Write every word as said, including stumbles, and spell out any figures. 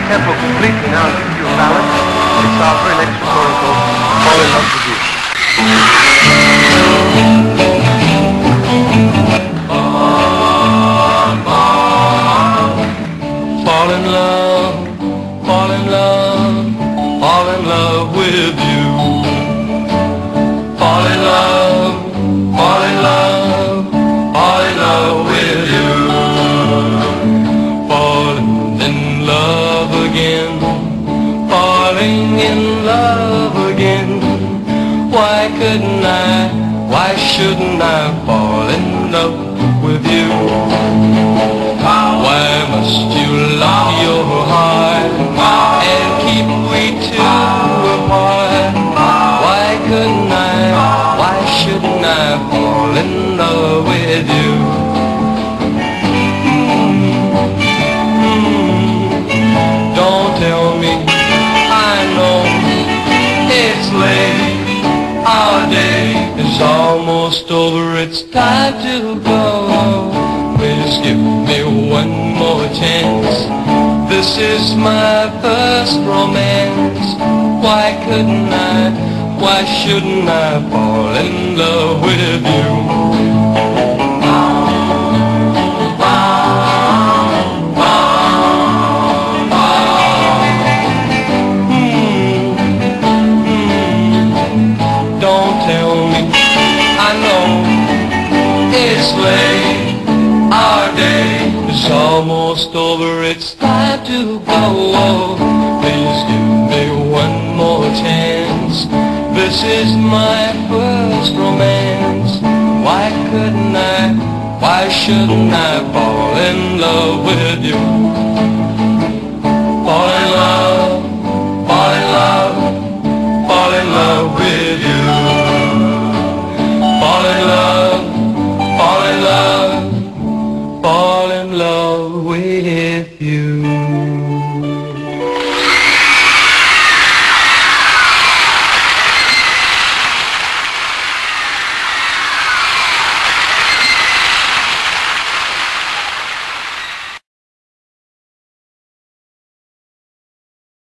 tempo completely now and give you a balance. It's our very next recording called Fall in Love with You. Fall in love, fall in love, fall in love with you. Fall in love, fall in love, fall in love with you. Falling in love again, falling in love again. Why couldn't I, why shouldn't I fall in love with you? Why must you lock your heart and keep we two apart? Why couldn't I, why shouldn't I fall in love with you? Mm-hmm. Don't tell me, I know it's late. Our day is almost over, it's time to go. Please give me one more chance. This is my first romance. Why couldn't I, why shouldn't I fall in love with you? Don't tell me, I know it's late. Our day is almost over, it's time to go. Please give me one more chance. This is my first romance. Why couldn't I, why shouldn't I fall in love with you?